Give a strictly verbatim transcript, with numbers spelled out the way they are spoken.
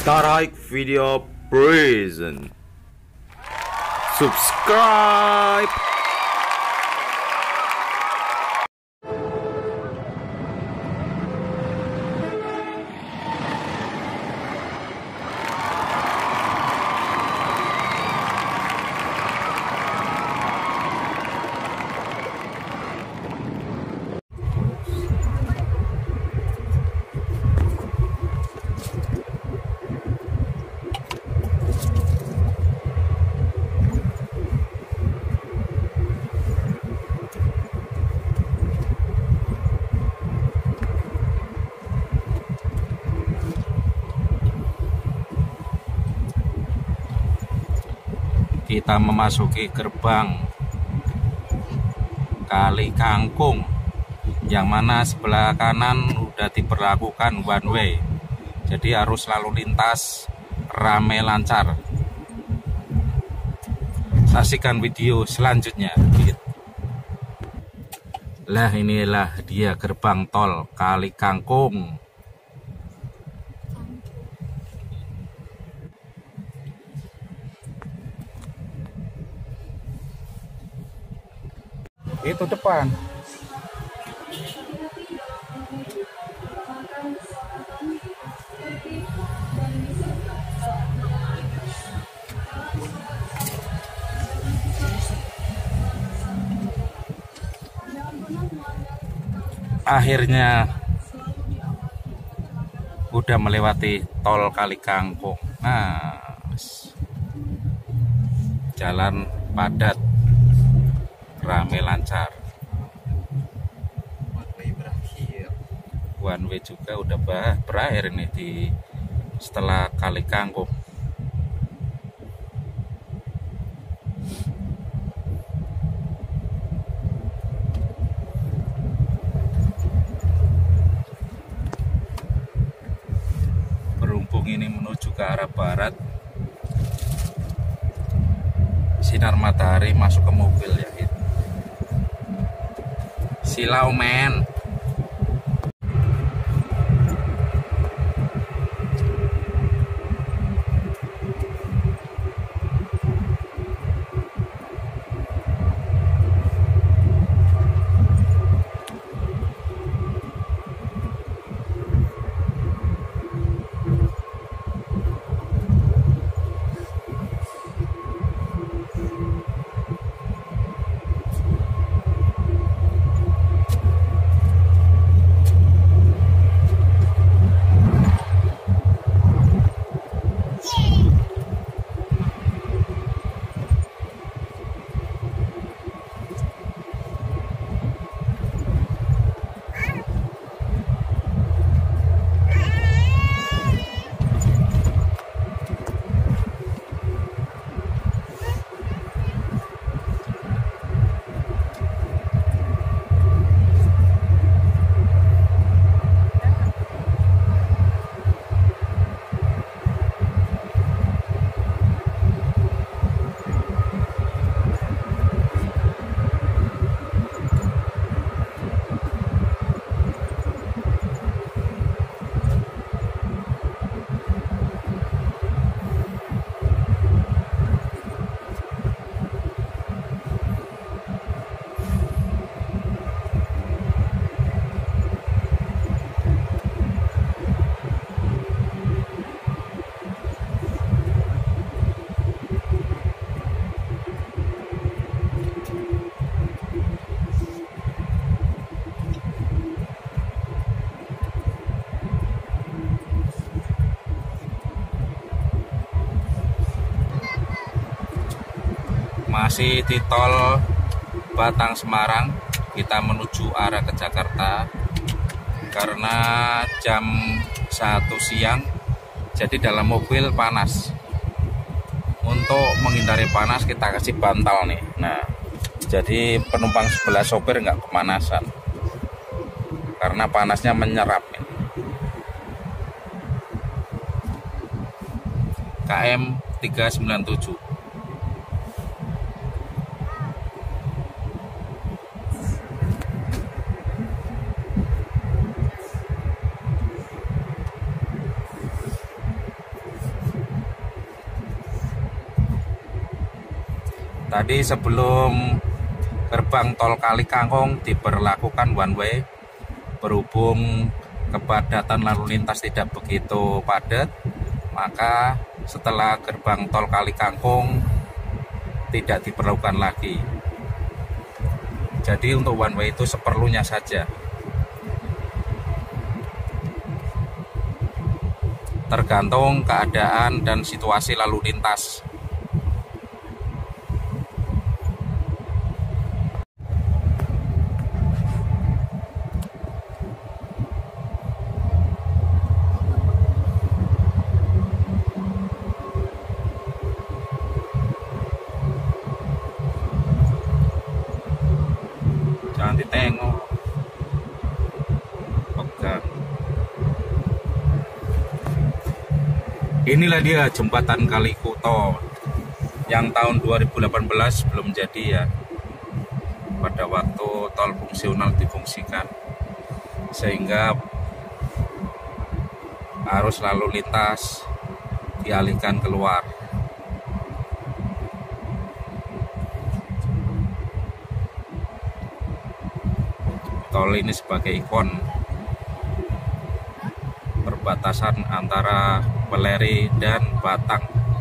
Starhike Video Present. Subscribe. Kita memasuki gerbang Kali Kangkung, yang mana sebelah kanan udah diberlakukan one way, jadi arus lalu lintas ramai lancar. Saksikan video selanjutnya. Lah, inilah dia gerbang tol Kali Kangkung. Itu depan. Akhirnya udah melewati tol Kali Kangkung. Nah, jalan padat, ramai lancar. One way berakhir. One way juga udah berakhir nih di setelah Kali Kangkung. Berhubung ini menuju ke arah barat, sinar matahari masuk ke mobil ya. Silau men. Masih di tol Batang Semarang, kita menuju arah ke Jakarta. Karena jam satu siang, jadi dalam mobil panas. Untuk menghindari panas kita kasih bantal nih. Nah, jadi penumpang sebelah sopir nggak kepanasan karena panasnya menyerap. K M tiga sembilan tujuh. Tadi sebelum gerbang tol Kali Kangkung diberlakukan one way, berhubung kepadatan lalu lintas tidak begitu padat, maka setelah gerbang tol Kali Kangkung tidak diperlakukan lagi. Jadi untuk one way itu seperlunya saja. Tergantung keadaan dan situasi lalu lintas. Jangan ditengok, pegang. Inilah dia jembatan Kalikuto yang tahun dua ribu delapan belas belum jadi ya, pada waktu tol fungsional difungsikan, sehingga arus lalu lintas dialihkan keluar. Tol ini sebagai ikon perbatasan antara Weleri dan Batang.